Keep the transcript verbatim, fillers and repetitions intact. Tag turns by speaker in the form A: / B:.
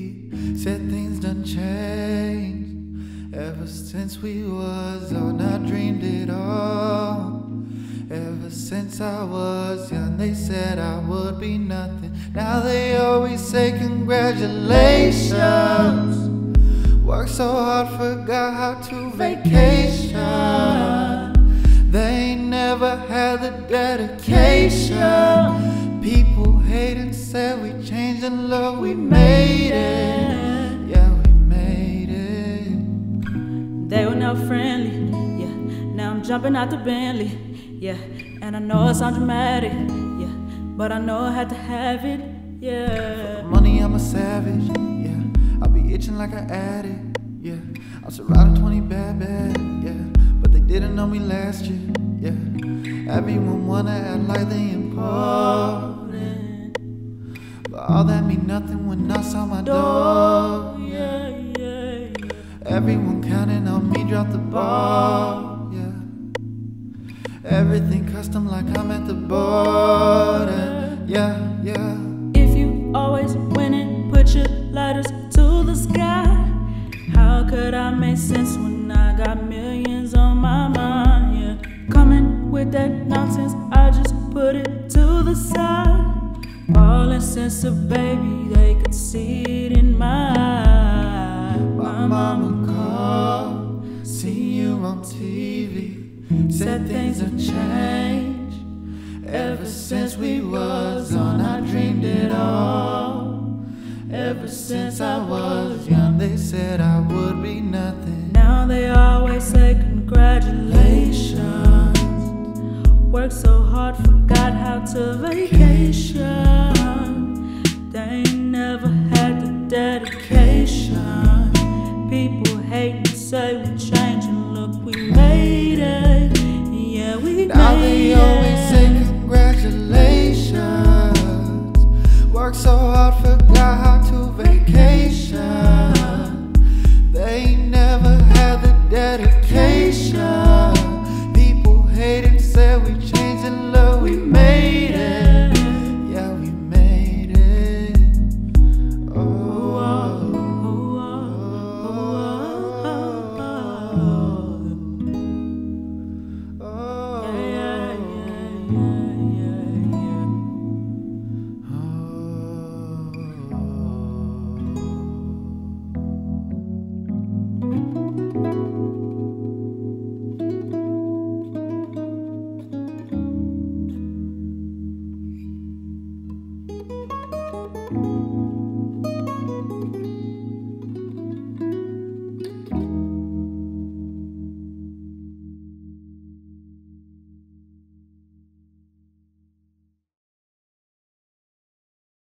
A: Said things done changed ever since we was on. I dreamed it all. Ever since I was young, they said I would be nothing. Now they always say congratulations. Worked so hard, forgot how to vacation. They ain't never had the dedication. People hate and said we changed, and look, we made it. Yeah, we made it.
B: They were never friendly, yeah. Now I'm jumping out the Bentley, yeah. And I know it sounds dramatic, yeah, but I know I had to have it, yeah.
A: For money, I'm a savage, yeah. I'll be itching like an addict, yeah. I'm surrounded twenty bad, bad, yeah. But they didn't know me last year, yeah. Everyone wanna act like they important, but all that mean nothing when knocks on my door,
B: yeah, yeah, yeah.
A: Everyone counting on me, drop the ball, yeah. Everything custom like I'm at the border, yeah, yeah.
B: If you always winning, put your lighters to the sky. How could I make sense when I got millions on my mind, yeah. Coming with that nonsense, I just put it to the side. All insensitive, baby, they could see it in my eye.
A: My mama called, see you on T V. Said things have changed ever since we was on. I dreamed it all. Ever since I was young, they said I would be nothing.
B: Now they always say congratulations. Worked so hard, forgot how to vacation. They ain't never had the dedication. People hate and say we